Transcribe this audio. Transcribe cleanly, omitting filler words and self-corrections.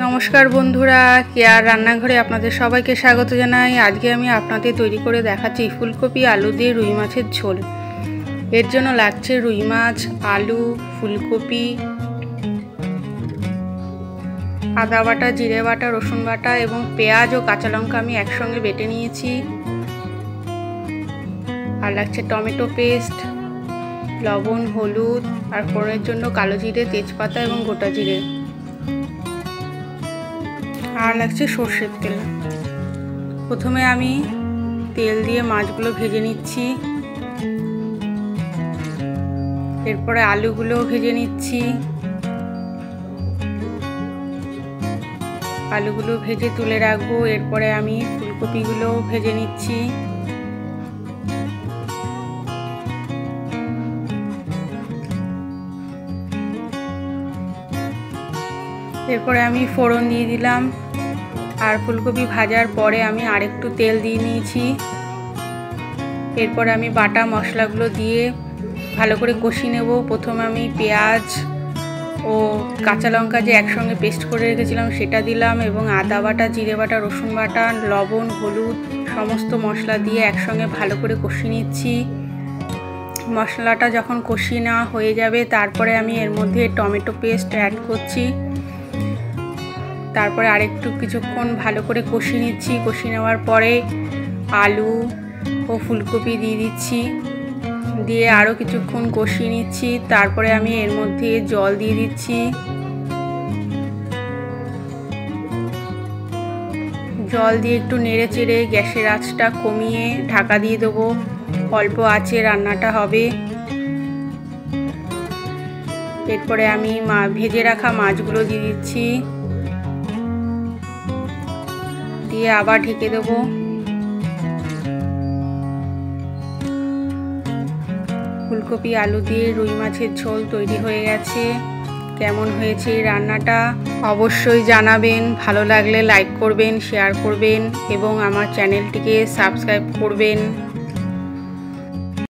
नमस्कार बंधुरा केयार रान्नाघरे आपनादेर सबाइके स्वागत जानाई। आजके आमी आपनादेर तैरी करे देखाच्छि फुलकपि आलू दिये रुई माछेर झोल। एर जोन्नो लागछे रुई माछ, आलू, फुलकपि, आदा बाटा, जिरे बाटा, रसुन बाटा एबं पेঁয়াজ ओ काँचा लंका आमी एकसंगे बेटे निয়েছি। आर लागछे टमेटो पेस्ट, लवण, हलुद और फोड़নের জন্য কালো জিরে, তেজপাতা এবং গোটা জিরে। আর লাগছে সরষের তেল। প্রথমে আমি তেল দিয়ে মাছগুলো ভেজে নিচ্ছি, এরপরে আলুগুলো ভেজে নিচ্ছি। আলুগুলো ভেজে তুলে রাখবো। এরপরে আমি ফুলকপিগুলো ভেজে নিচ্ছি। এরপরে আমি ফোড়ন দিয়ে দিলাম। আর ফুলকপি ভাজার পরে আমি আরেকটু তেল দিয়ে নিয়েছি। এরপরে আমি বাটা মশলাগুলো দিয়ে ভালো করে কষিয়ে নেব। প্রথমে আমি পেঁয়াজ ও কাঁচা লঙ্কা যে একসঙ্গে পেস্ট করে রেখেছিলাম সেটা দিলাম এবং আদা বাটা, জিরে বাটা, রসুন বাটা, লবণ, হলুদ সমস্ত মশলা দিয়ে একসঙ্গে ভালো করে কষিয়ে নিচ্ছি। মশলাটা যখন কষিয়ে নেওয়া হয়ে যাবে তারপরে আমি এর মধ্যে টমেটো পেস্ট অ্যাড করছি। তারপরে আরেকটু কিছুক্ষণ ভালো করে কষিয়ে নিচ্ছি। কষিয়ে নেওয়ার পরে আলু ও ফুলকপি দিয়ে দিচ্ছি, দিয়ে আরও কিছুক্ষণ কষিয়ে নিচ্ছি। তারপরে আমি এর মধ্যে জল দিয়ে দিচ্ছি। জল দিয়ে একটু নেড়ে চেড়ে গ্যাসের আঁচটা কমিয়ে ঢাকা দিয়ে দেবো। অল্প আঁচে রান্নাটা হবে। এরপরে আমি ভেজে রাখা মাছগুলো দিয়ে দিচ্ছি, দিয়ে আবার ঢেকে দেবো। ফুলকপি আলু দিয়ে রুই মাছের ঝোল তৈরি হয়ে গেছে। কেমন হয়েছে এই রান্নাটা অবশ্যই জানাবেন। ভালো লাগলে লাইক করবেন, শেয়ার করবেন এবং আমার চ্যানেলটিকে সাবস্ক্রাইব করবেন।